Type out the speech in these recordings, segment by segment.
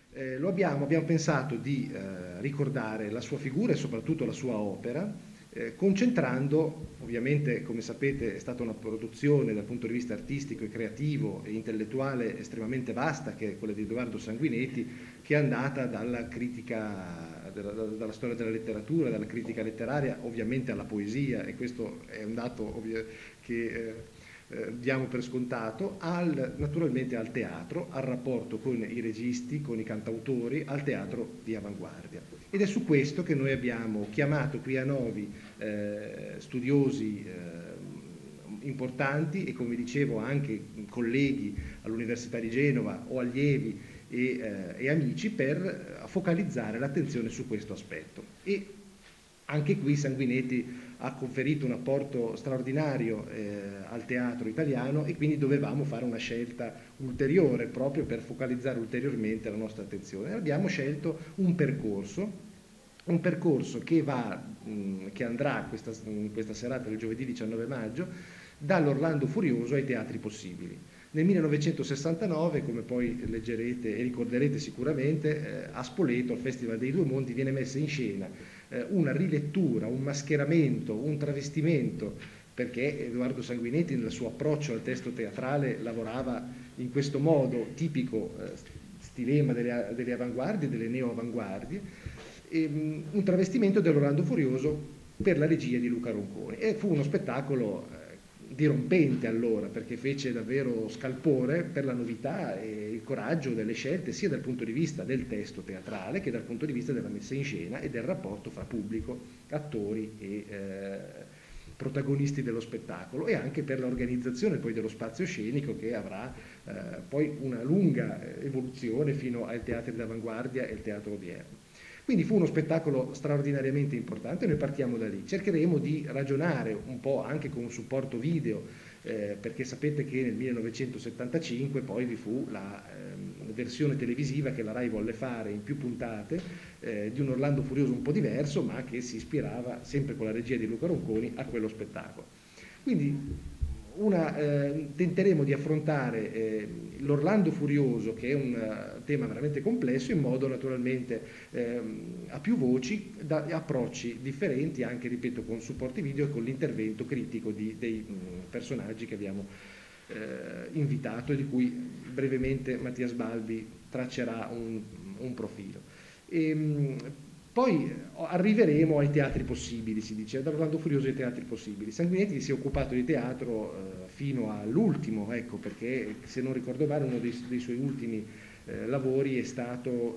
Abbiamo pensato di ricordare la sua figura e soprattutto la sua opera, concentrando, ovviamente come sapete è stata una produzione dal punto di vista artistico e creativo e intellettuale estremamente vasta, che è quella di Edoardo Sanguinetti, che è andata dalla critica, dalla storia della letteratura, dalla critica letteraria, ovviamente alla poesia, e questo è un dato che diamo per scontato, naturalmente al teatro, al rapporto con i registi, con i cantautori, al teatro di avanguardia. Ed è su questo che noi abbiamo chiamato qui a Novi studiosi importanti e, come dicevo, anche colleghi all'Università di Genova o allievi e amici, per focalizzare l'attenzione su questo aspetto. E anche qui Sanguinetti ha conferito un apporto straordinario al teatro italiano, e quindi dovevamo fare una scelta ulteriore proprio per focalizzare ulteriormente la nostra attenzione. Abbiamo scelto un percorso che andrà questa serata del giovedì 19 maggio dall'Orlando Furioso ai Teatri Possibili. Nel 1969, come poi leggerete e ricorderete sicuramente, a Spoleto, al Festival dei Due Mondi, viene messa in scena una rilettura, un mascheramento, un travestimento, perché Edoardo Sanguinetti nel suo approccio al testo teatrale lavorava in questo modo tipico, stilema delle avanguardie, delle neo-avanguardie, un travestimento dell'Orlando Furioso per la regia di Luca Ronconi, e fu uno spettacolo dirompente allora, perché fece davvero scalpore per la novità e il coraggio delle scelte, sia dal punto di vista del testo teatrale che dal punto di vista della messa in scena e del rapporto fra pubblico, attori e protagonisti dello spettacolo, e anche per l'organizzazione poi dello spazio scenico, che avrà poi una lunga evoluzione fino ai teatri d'avanguardia e il teatro odierno. Quindi fu uno spettacolo straordinariamente importante. Noi partiamo da lì, cercheremo di ragionare un po' anche con un supporto video, perché sapete che nel 1975 poi vi fu la versione televisiva che la Rai volle fare in più puntate, di un Orlando Furioso un po' diverso, ma che si ispirava, sempre con la regia di Luca Ronconi, a quello spettacolo. Quindi tenteremo di affrontare l'Orlando Furioso, che è un tema veramente complesso, in modo naturalmente a più voci, da approcci differenti, anche, ripeto, con supporti video e con l'intervento critico dei personaggi che abbiamo invitato, e di cui brevemente Mattias Balbi traccerà un profilo. Poi arriveremo ai Teatri Possibili, si dice, dall'Orlando Furioso ai Teatri Possibili. Sanguinetti si è occupato di teatro fino all'ultimo, ecco, perché, se non ricordo male, uno dei suoi ultimi lavori è stato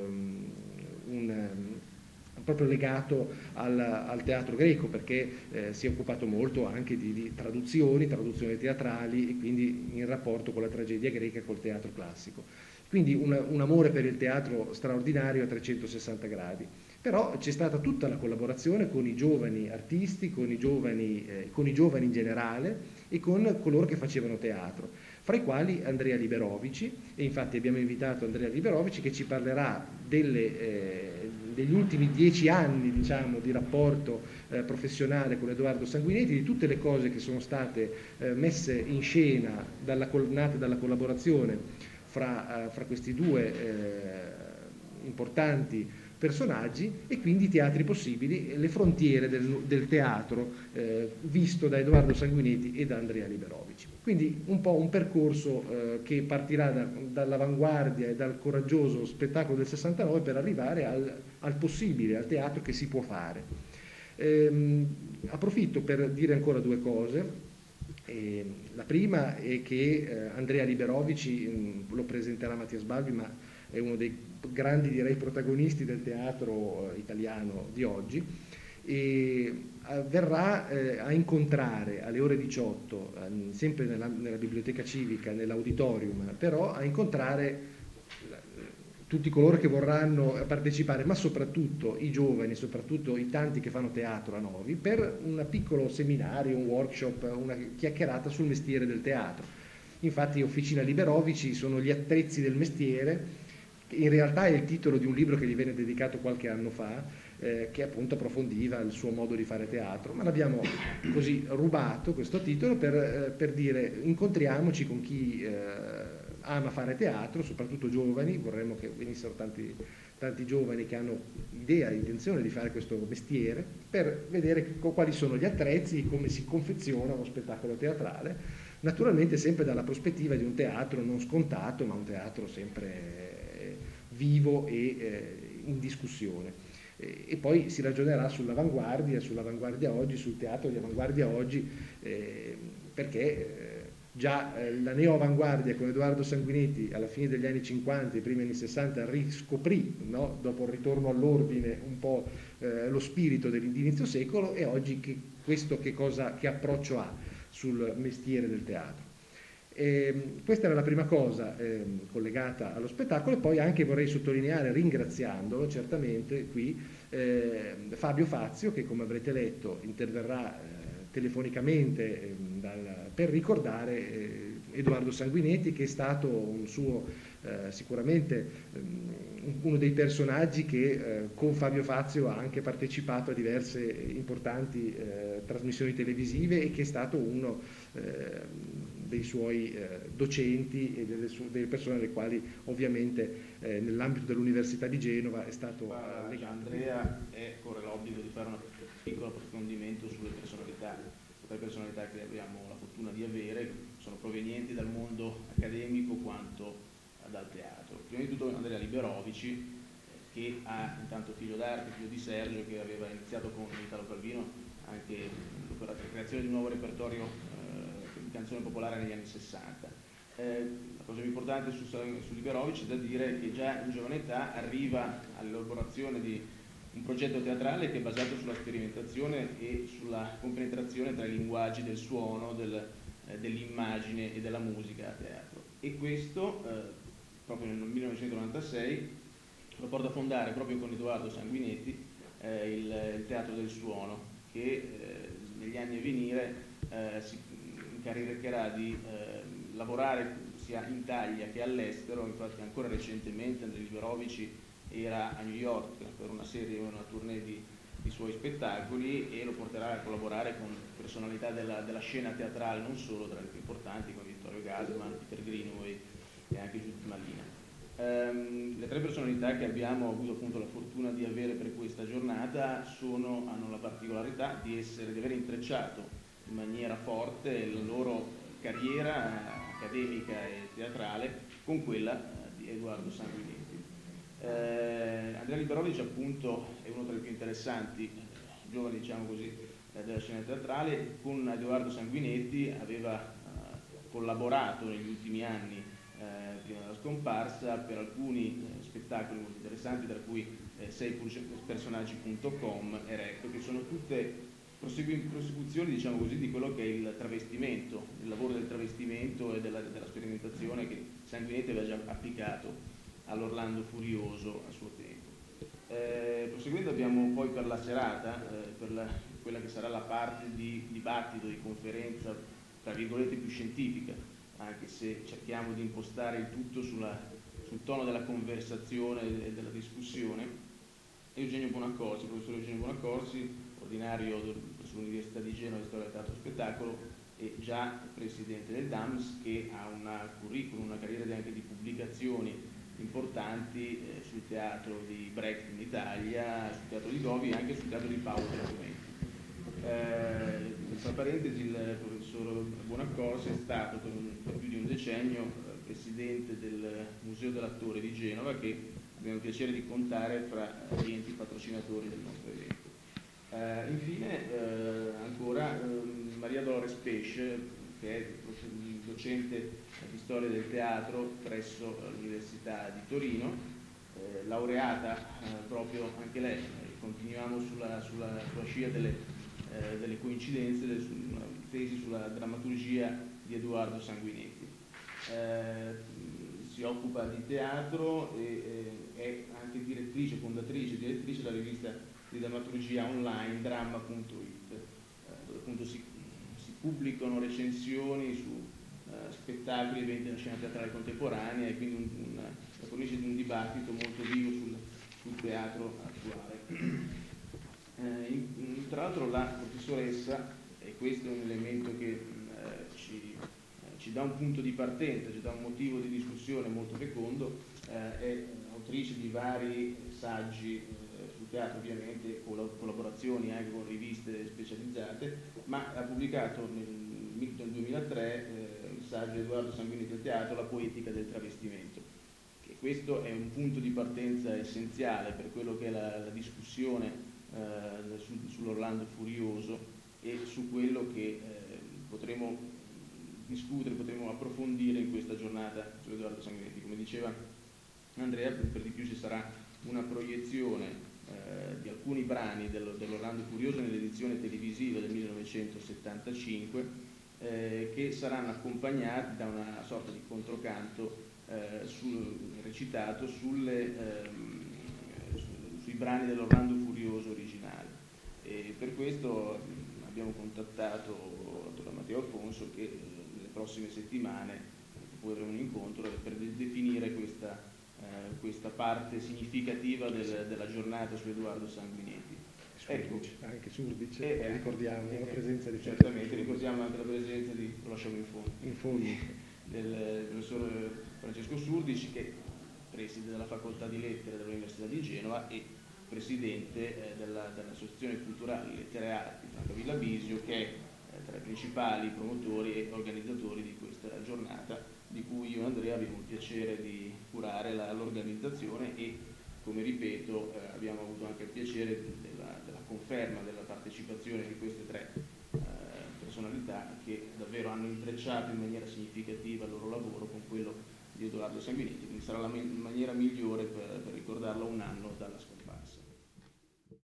proprio legato al teatro greco, perché si è occupato molto anche di traduzioni teatrali, e quindi in rapporto con la tragedia greca e col teatro classico. Quindi un amore per il teatro straordinario a 360 gradi. Però c'è stata tutta la collaborazione con i giovani artisti, con i giovani in generale, e con coloro che facevano teatro, fra i quali Andrea Liberovici, e infatti abbiamo invitato Andrea Liberovici, che ci parlerà degli ultimi 10 anni, diciamo, di rapporto professionale con Edoardo Sanguinetti, di tutte le cose che sono state messe in scena, nate dalla collaborazione fra questi due importanti personaggi, e quindi i Teatri Possibili, le frontiere del teatro visto da Edoardo Sanguinetti e da Andrea Liberovici. Quindi un po' un percorso che partirà dall'avanguardia e dal coraggioso spettacolo del 69 per arrivare al possibile, al teatro che si può fare. Approfitto per dire ancora due cose. La prima è che Andrea Liberovici, lo presenterà Mattias Balbi, ma è uno dei grandi, direi, protagonisti del teatro italiano di oggi, e verrà a incontrare alle ore 18, sempre nella biblioteca civica, nell'auditorium, però a incontrare tutti coloro che vorranno partecipare, ma soprattutto i giovani, soprattutto i tanti che fanno teatro a Novi, per un piccolo seminario, un workshop, una chiacchierata sul mestiere del teatro. Infatti Officina Liberovici sono gli attrezzi del mestiere, che in realtà è il titolo di un libro che gli venne dedicato qualche anno fa, che appunto approfondiva il suo modo di fare teatro, ma l'abbiamo così rubato questo titolo per dire: incontriamoci con chi ama fare teatro, soprattutto giovani, vorremmo che venissero tanti giovani che hanno idea, intenzione di fare questo mestiere, per vedere quali sono gli attrezzi, come si confeziona uno spettacolo teatrale, naturalmente sempre dalla prospettiva di un teatro non scontato, ma un teatro sempre vivo e in discussione. E poi si ragionerà sull'avanguardia oggi, sul teatro di avanguardia oggi, perché già la neo-avanguardia con Edoardo Sanguinetti alla fine degli anni 50 e primi anni 60 riscoprì, no? Dopo il ritorno all'ordine, un po' lo spirito dell'inizio secolo, e oggi che approccio ha sul mestiere del teatro. Questa era la prima cosa collegata allo spettacolo. E poi anche vorrei sottolineare, ringraziandolo certamente qui, Fabio Fazio, che come avrete letto interverrà telefonicamente per ricordare Edoardo Sanguinetti, che è stato un suo sicuramente uno dei personaggi che con Fabio Fazio ha anche partecipato a diverse importanti trasmissioni televisive, e che è stato uno dei suoi docenti e delle persone alle quali ovviamente nell'ambito dell'Università di Genova è stato legato. Andrea corre l'obbligo di fare un piccolo approfondimento sulle personalità, tre personalità che abbiamo la fortuna di avere, sono provenienti dal mondo accademico quanto dal teatro. Prima di tutto Andrea Liberovici, che ha intanto figlio d'arte, figlio di Sergio, che aveva iniziato con Italo Calvino anche la creazione di un nuovo repertorio di canzone popolare negli anni 60. La cosa più importante su Liberovici è da dire che già in giovane età arriva all'elaborazione di un progetto teatrale che è basato sulla sperimentazione e sulla compenetrazione tra i linguaggi del suono, dell'immagine e della musica a teatro. E questo, proprio nel 1996, lo porta a fondare proprio con Edoardo Sanguinetti il Teatro del Suono, che negli anni a venire si incaricherà di lavorare sia in Italia che all'estero. Infatti ancora recentemente Andrea Liberovici era a New York per una tournée di suoi spettacoli, e lo porterà a collaborare con personalità della scena teatrale, non solo, tra le più importanti come Vittorio Gassman, Peter Greenaway e anche Judith Malina. Le tre personalità che abbiamo avuto appunto la fortuna di avere per questa giornata hanno la particolarità di aver intrecciato in maniera forte la loro carriera accademica e teatrale con quella di Edoardo Sanguinetti. Andrea Liberovici appunto è uno tra i più interessanti giovani, diciamo così, della scena teatrale. Con Edoardo Sanguinetti aveva collaborato negli ultimi anni prima della scomparsa per alcuni spettacoli molto interessanti, tra cui seipersonaggi.com e Recto, che sono tutte prosecuzioni, diciamo così, di quello che è il travestimento, il lavoro del travestimento e della sperimentazione che Sanguinetti aveva già applicato all'Orlando Furioso a suo tempo. Proseguendo abbiamo poi per la serata, quella che sarà la parte di dibattito, di conferenza, tra virgolette più scientifica, anche se cerchiamo di impostare il tutto sul tono della conversazione e della discussione, Eugenio Buonaccorsi, il professor Eugenio Buonaccorsi, ordinario presso l'Università di Genova di Storia del Teatro e Spettacolo e già presidente del DAMS, che ha una curriculum, una carriera anche di pubblicazioni importanti sul teatro di Brecht in Italia, sul teatro di Gobi e anche sul teatro di Paolo Giacomenti. Tra parentesi, il professor Buonaccorsi è stato per più di un decennio presidente del Museo dell'Attore di Genova, che abbiamo il piacere di contare fra gli enti patrocinatori del nostro evento. Infine ancora Maria Dolores Pesce, che è docente di storia del teatro presso l'Università di Torino, laureata proprio anche lei. Continuiamo sulla scia delle coincidenze, una tesi sulla drammaturgia di Edoardo Sanguinetti. Si occupa di teatro e è anche fondatrice e direttrice della rivista di drammaturgia online dramma.it, dove appunto si pubblicano recensioni su spettacoli e eventi della scena teatrale contemporanea, e quindi la cornice di un dibattito molto vivo sul teatro attuale. Tra l'altro la professoressa, e questo è un elemento che ci ci dà un punto di partenza, ci dà un motivo di discussione molto fecondo, è autrice di vari saggi sul teatro, ovviamente collaborazioni anche con riviste specializzate, ma ha pubblicato nel 2003 il saggio Edoardo Sanguinetti al teatro, La poetica del travestimento. E questo è un punto di partenza essenziale per quello che è la discussione sull'Orlando Furioso e su quello che potremo discutere, potremo approfondire in questa giornata su Edoardo Sanguinetti. Come diceva Andrea, per di più ci sarà una proiezione di alcuni brani dell'Orlando Furioso nell'edizione televisiva del 1975 che saranno accompagnati da una sorta di controcanto recitato sui brani dell'Orlando Furioso originale. E per questo abbiamo contattato l'autore Matteo Alfonso che nelle prossime settimane poi avremo un incontro per definire questa parte significativa della giornata su Edoardo Sanguinetti. Surdice, anche Surdice, ricordiamo la presenza di certamente, ricordiamo anche la presenza di, lo lasciamo in fondo, del professor Francesco Surdici, che è preside della facoltà di lettere dell'Università di Genova e presidente dell'Associazione Culturale Lettere e Arti Francavilla Bisio, che è tra i principali promotori e organizzatori di questa giornata, di cui io e Andrea abbiamo il piacere di curare l'organizzazione e, come ripeto, abbiamo avuto anche il piacere della conferma della partecipazione di queste tre personalità che davvero hanno intrecciato in maniera significativa il loro lavoro con quello di Edoardo Sanguinetti, quindi sarà la maniera migliore per ricordarlo un anno dalla sua